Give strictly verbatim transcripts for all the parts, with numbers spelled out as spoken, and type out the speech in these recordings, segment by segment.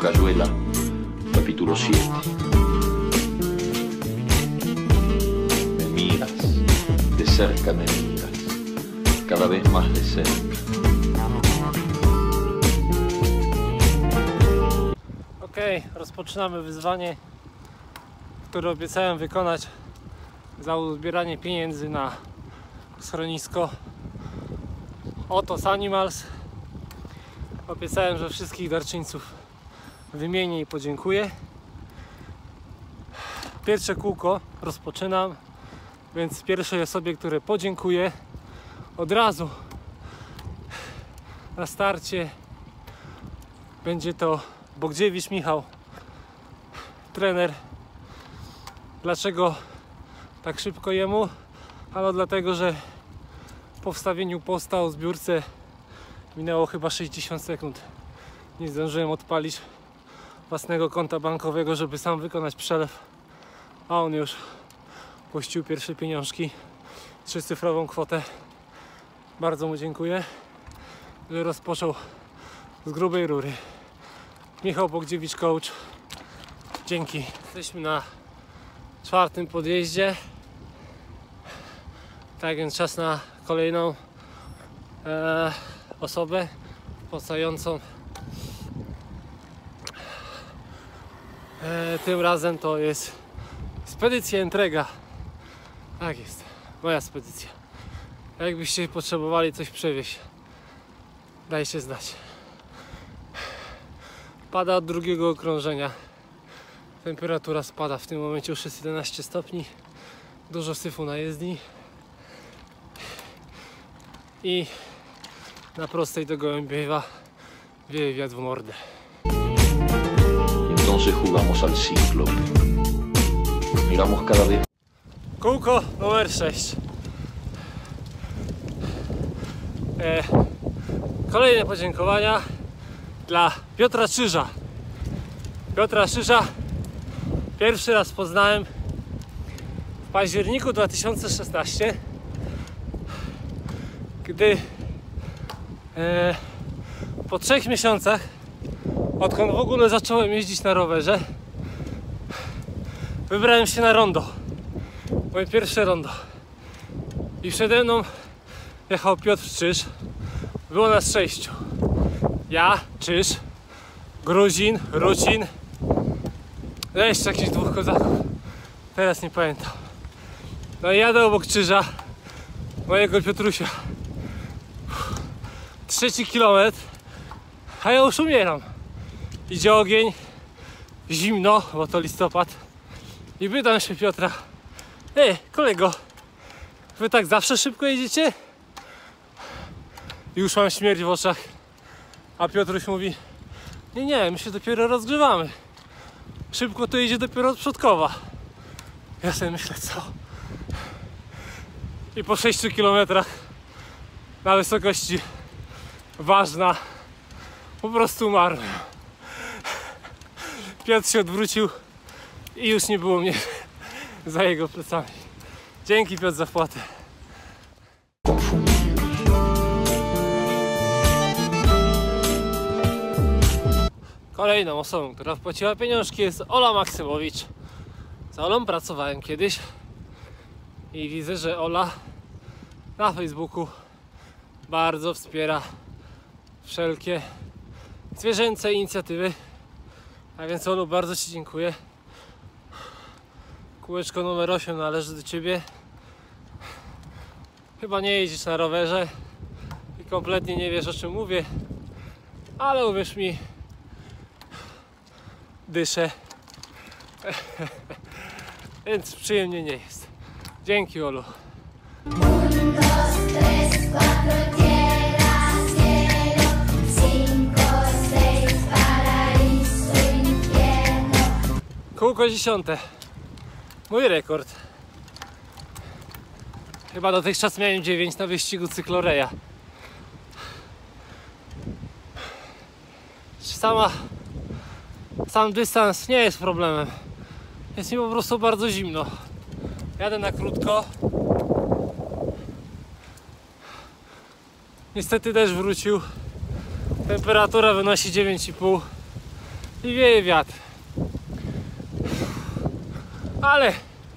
Cayuela, capítulo siete. Me miras, de cerca me miras, cada vez más de cerca. Ok, rozpoczynamy wyzwanie, które obiecałem wykonać za uzbieranie pieniędzy na schronisko Otos Animals. Obiecałem, że wszystkich darczyńców wymienię i podziękuję. Pierwsze kółko rozpoczynam, więc pierwszej osobie, które podziękuję, od razu na starcie będzie to Bogdziewicz Michał, trener. Dlaczego tak szybko jemu? Ano dlatego, że po wstawieniu posta o zbiórce minęło chyba sześćdziesiąt sekund. Nie zdążyłem odpalić własnego konta bankowego, żeby sam wykonać przelew, a on już puścił pierwsze pieniążki, trzycyfrową kwotę. Bardzo mu dziękuję, że rozpoczął z grubej rury. Michał Bogdziewicz, coach. Dzięki. Jesteśmy na czwartym podjeździe. Tak więc czas na kolejną e, osobę wpłacającą. E, tym razem to jest Spedycja Entrega. Tak jest, moja spedycja. Jakbyście potrzebowali coś przewieźć, dajcie znać. Pada od drugiego okrążenia. Temperatura spada, w tym momencie już jest jedenaście stopni. Dużo syfu na jezdni. I na prostej do Gołębiewa wieje wiatr w mordę. Entonces jugamos al ciclo. Miramos cada vez. Kółko numer sześć. E, kolejne podziękowania dla Piotra Czyża. Piotra Czyża pierwszy raz poznałem w październiku dwa tysiące szesnastego, gdy e, po trzech miesiącach, odkąd w ogóle zacząłem jeździć na rowerze, wybrałem się na rondo. Moje pierwsze rondo. I przede mną jechał Piotr Czyż. Było nas sześciu. Ja, Czyż, Gruzin, Rucin. No jeszcze jakichś dwóch kozaków. Teraz nie pamiętam. No i jadę obok Czyża, mojego Piotrusia. Trzeci kilometr, a ja już umieram. Idzie ogień, zimno, bo to listopad. I pytam się Piotra: ej, kolego, wy tak zawsze szybko jedziecie? I już mam śmierć w oczach. A Piotruś mówi: nie, nie, my się dopiero rozgrzewamy. Szybko to jedzie dopiero od przodkowa. Ja sobie myślę, co? I po sześciu kilometrach na wysokości Ważna po prostu umarłem. Piotr się odwrócił i już nie było mnie za jego plecami. Dzięki, Piotr, za wpłatę. Kolejną osobą, która wpłaciła pieniążki, jest Ola Maksymowicz. Z Olą pracowałem kiedyś i widzę, że Ola na Facebooku bardzo wspiera wszelkie zwierzęce inicjatywy. A więc, Olu, bardzo ci dziękuję. Kółeczko numer osiem należy do ciebie. Chyba nie jeździsz na rowerze i kompletnie nie wiesz, o czym mówię, ale uwierz mi, dyszę. Więc przyjemnie nie jest. Dzięki, Olu. Kółko dziesiąte. Mój rekord. Chyba dotychczas miałem dziewięć na wyścigu Cykloreja. Sama, sam dystans nie jest problemem. Jest mi po prostu bardzo zimno. Jadę na krótko. Niestety deszcz wrócił. Temperatura wynosi dziewięć i pół. i wieje wiatr. Ale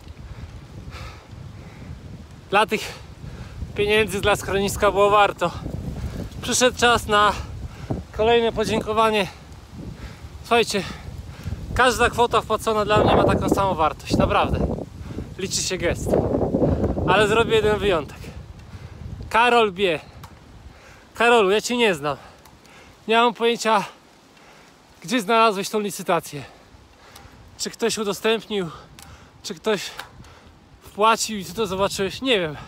dla tych pieniędzy dla schroniska było warto. Przyszedł czas na kolejne podziękowanie. Słuchajcie, każda kwota wpłacona dla mnie ma taką samą wartość, naprawdę. Liczy się gest. Ale zrobię jeden wyjątek. Karol B. Karolu, ja Cię nie znam. Nie mam pojęcia, gdzie znalazłeś tą licytację. Czy ktoś udostępnił, czy ktoś wpłacił i Ty to zobaczyłeś, nie wiem.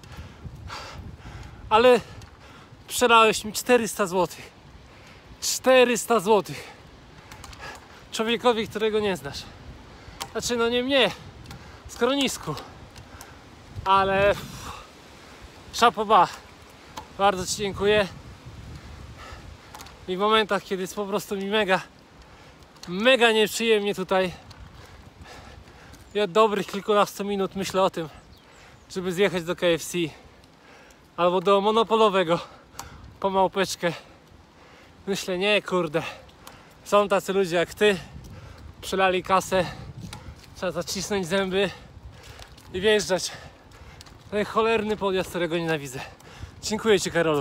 Ale przelałeś mi czterysta złotych. czterysta złotych. Człowiekowi, którego nie znasz. Znaczy, no nie mnie, schronisku. Ale chapeau bas. Bardzo Ci dziękuję. I w momentach, kiedy jest po prostu mi mega, mega nieprzyjemnie tutaj, ja od dobrych kilkunastu minut myślę o tym, żeby zjechać do K F C albo do monopolowego po małpeczkę. Myślę, nie kurde, są tacy ludzie jak Ty, przelali kasę, trzeba zacisnąć zęby i wjeżdżać. Ten cholerny podjazd, którego nienawidzę. Dziękuję Ci, Karolu.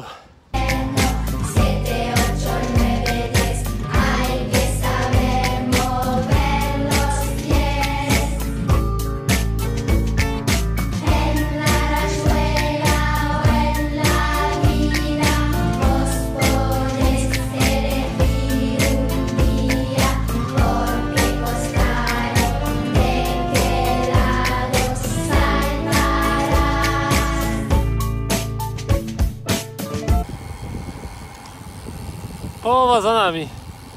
Połowa za nami.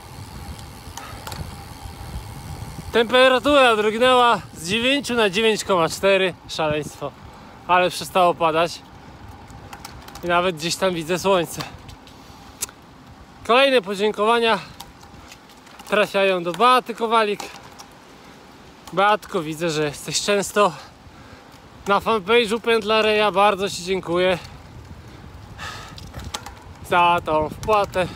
Temperatura drgnęła z dziewięć na dziewięć przecinek cztery. Szaleństwo. Ale przestało padać. I nawet gdzieś tam widzę słońce. Kolejne podziękowania trafiają do Beaty Kowalik. Beatko, widzę, że jesteś często na fanpage'u Pętlareja. Bardzo Ci dziękuję za tą wpłatę.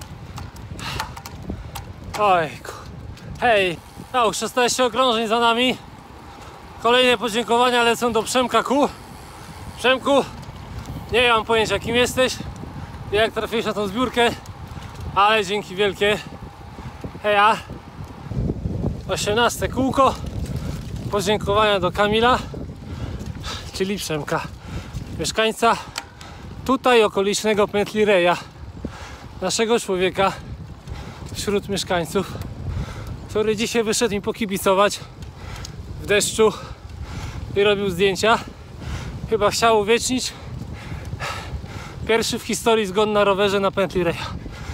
Ojku. Hej, no, szesnaście okrążeń za nami. Kolejne podziękowania lecą do Przemka Q. Przemku, nie mam pojęcia, kim jesteś i jak trafiłeś na tą zbiórkę, ale dzięki wielkie. Heja. osiemnaste kółko. Podziękowania do Kamila, czyli Przemka, mieszkańca tutaj okolicznego Pętlireja, naszego człowieka wśród mieszkańców, który dzisiaj wyszedł mi pokibicować w deszczu i robił zdjęcia. Chyba chciał uwiecznić pierwszy w historii zgon na rowerze na Pętlireja.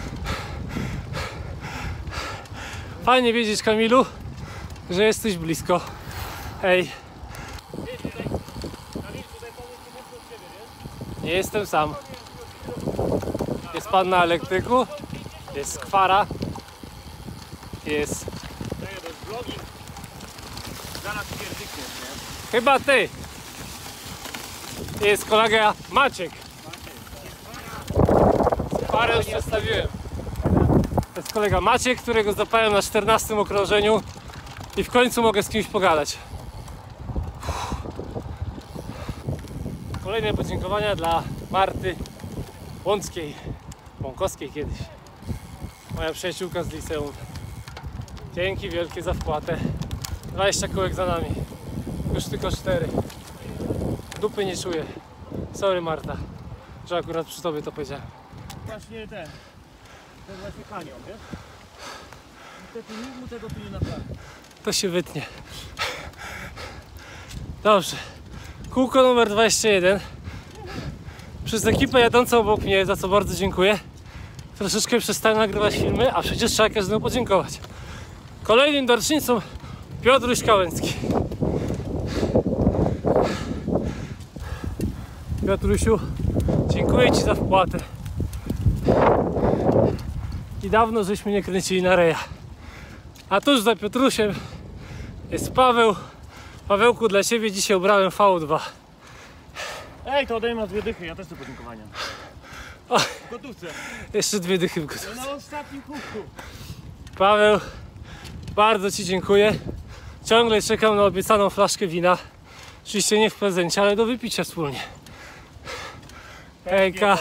Fajnie wiedzieć, Kamilu, że jesteś blisko. Hej. Nie jestem sam. Jest pan na elektryku, jest skwara, jest... Chyba ty. Jest kolega Maciek. Parę już przedstawiłem. To jest kolega Maciek, którego zapałem na czternastym okrążeniu i w końcu mogę z kimś pogadać. Kolejne podziękowania dla Marty Łąckiej, Łąkowskiej kiedyś. Moja przyjaciółka z liceum. Dzięki wielkie za wpłatę. dwadzieścia kołek za nami. Już tylko cztery. Dupy nie czuję. Sorry, Marta, że akurat przy tobie to powiedziałem. Właśnie ten. To właśnie kanion, wiesz? Niestety nikt mu tego tu nie naprawi. To się wytnie. Dobrze. Kółko numer dwadzieścia jeden. Przez ekipę jadącą obok mnie, za co bardzo dziękuję. Troszeczkę przestałem nagrywać filmy, a przecież trzeba każdemu podziękować. Kolejnym darczyńcą Piotruś Kałęcki. Piotrusiu, dziękuję Ci za wpłatę. I dawno żeśmy nie kręcili na reja. A tuż za Piotrusiem jest Paweł. Pawełku, dla Ciebie dzisiaj ubrałem V dwa. Ej, to odejmę dwie dychy, ja też chcę podziękowania. O, W gotówce. jeszcze dwie dychy w gotówce. Na ostatnim kółku. Paweł, Bardzo Ci dziękuję. Ciągle czekam na obiecaną flaszkę wina. Oczywiście nie w prezencie, ale do wypicia wspólnie. Hejka.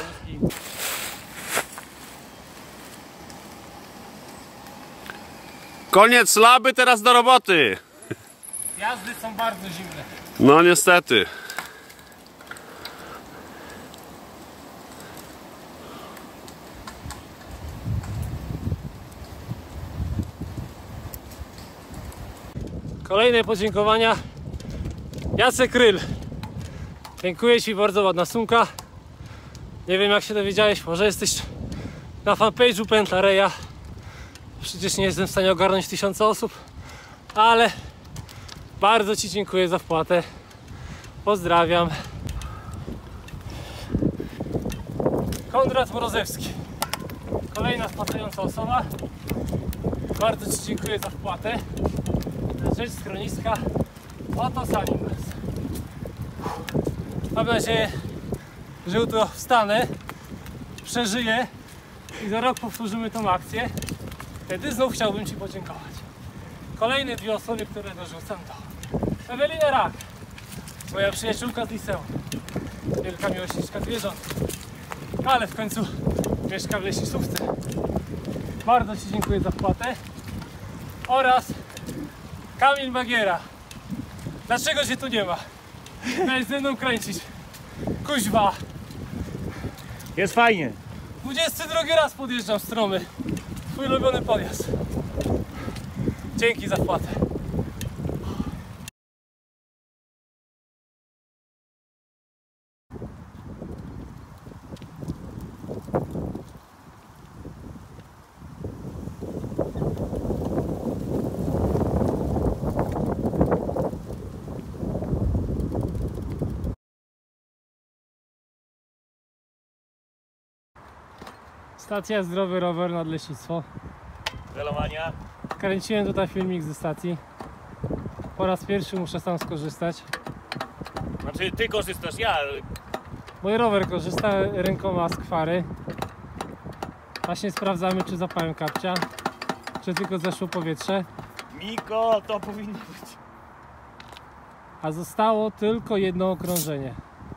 Koniec laby, teraz do roboty. Jazdy są bardzo zimne. No niestety. Kolejne podziękowania. Jacek Ryl. Dziękuję Ci, bardzo ładna sumka. Nie wiem, jak się dowiedziałeś, może jesteś na fanpage'u Pętlareja. Przecież nie jestem w stanie ogarnąć tysiąca osób, ale bardzo Ci dziękuję za wpłatę. Pozdrawiam. Konrad Mrozewski. Kolejna wpłacająca osoba. Bardzo Ci dziękuję za wpłatę. Na rzecz schroniska Oto Animals. Mam nadzieję, że jutro wstanę, przeżyję i za rok powtórzymy tą akcję. Wtedy znów chciałbym Ci podziękować. Kolejne dwie osoby, które dorzucam, to Ewelina Rak, moja przyjaciółka z liceum, wielka miłośniczka zwierząt, ale w końcu mieszka w Leśnisówce. Bardzo Ci dziękuję za wpłatę. Oraz Kamil Magiera. Dlaczego Cię tu nie ma? Miałeś ze mną kręcić. Kuźwa. Jest fajnie. dwudziesty drugi raz podjeżdżam Stromy. Twój ulubiony podjazd. Dzięki za wpłatę. Stacja Zdrowy Rower Nadleśnictwo. Welowania. Kręciłem tutaj filmik ze stacji. Po raz pierwszy muszę sam skorzystać. Znaczy ty korzystasz, ja. Mój rower korzysta rękoma z kwary. Właśnie sprawdzamy, czy zapałem kapcia, czy tylko zeszło powietrze. Miko, to powinno być. A zostało tylko jedno okrążenie.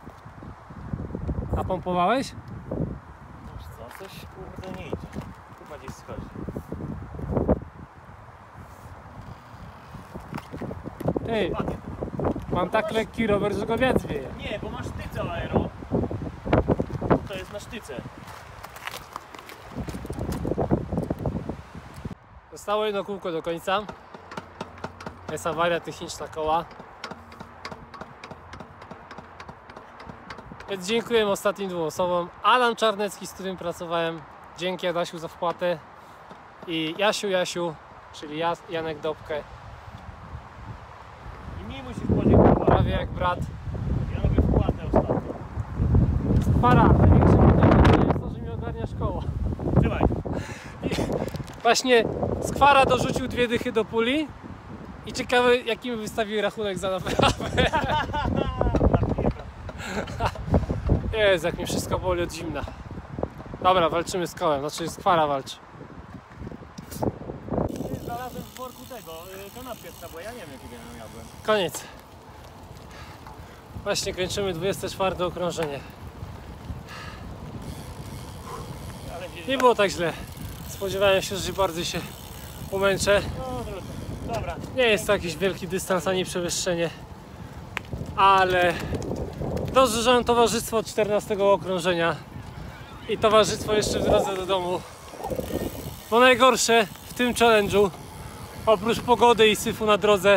A pompowałeś? Wiesz co, coś kurde nie idzie. Chyba gdzieś schodzi. Ej, mam tak lekki rower, że go wiatr wieje. Nie, bo masz sztycę aero. To jest na sztyce. Zostało jedno kółko do końca. Jest awaria techniczna koła. Więc dziękuję ostatnim dwóm osobom. Adam Czarnecki, z którym pracowałem. Dzięki Adasiu za wpłatę. I Jasiu Jasiu, czyli Jas, Janek Dobkę. I mi musisz podziękować. Prawie jak brat. Ja robię wpłatę ostatnio. Para, największe podziękowanie jest to, że mi ogarnia szkoła. Trzymaj. I właśnie Skwara dorzucił dwie dychy do puli. I ciekawe, jaki mi wystawił rachunek za naprawę. Jezu, jak mi wszystko boli od zimna. Dobra, walczymy z kołem, znaczy Skwara walczy. Znalazłem w worku tego, kanapkę z bo ja nie wiem jakiego ja jadłem. Koniec. Właśnie kończymy dwudzieste czwarte okrążenie. Ale gdzieś Nie było tak źle. Spodziewałem się, że bardziej się umęczę. No dobra. Dobra. Nie jest to jakiś wielki dystans ani przewyższenie. Ale dobrze, że mam towarzystwo od czternastego okrążenia. I towarzystwo jeszcze w drodze do domu. Bo najgorsze w tym challenge'u, oprócz pogody i syfu na drodze,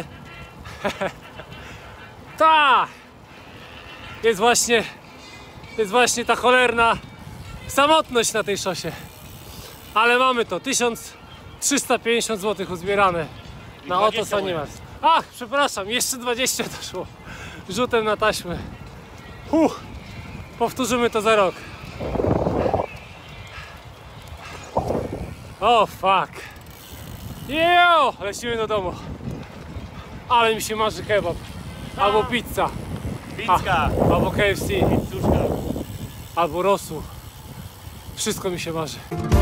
ta jest właśnie, jest właśnie ta cholerna samotność na tej szosie. Ale mamy to, tysiąc trzysta pięćdziesiąt złotych uzbierane na Oto Animals. Ach, przepraszam, jeszcze dwadzieścia doszło rzutem na taśmę. Huh, powtórzymy to za rok. O oh, fuck. Jo, lecimy do domu. Ale mi się marzy kebab. Albo pizza. Pizza. A, albo K F C. Pizzuszka. Albo rosół. Wszystko mi się marzy.